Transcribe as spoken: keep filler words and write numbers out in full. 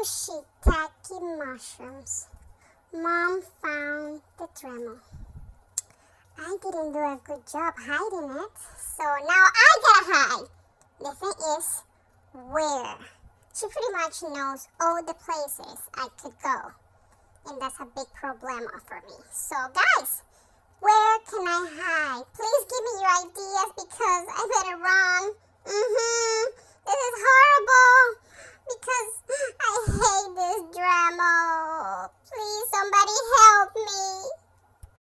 shiitake mushrooms. Mom found the Dremel. I didn't do a good job hiding it, so now I gotta hide. The thing is, where? She pretty much knows all the places I could go, and that's a big problem for me. So guys, where can I hide? Please give me your ideas because I better run. Mm-hmm.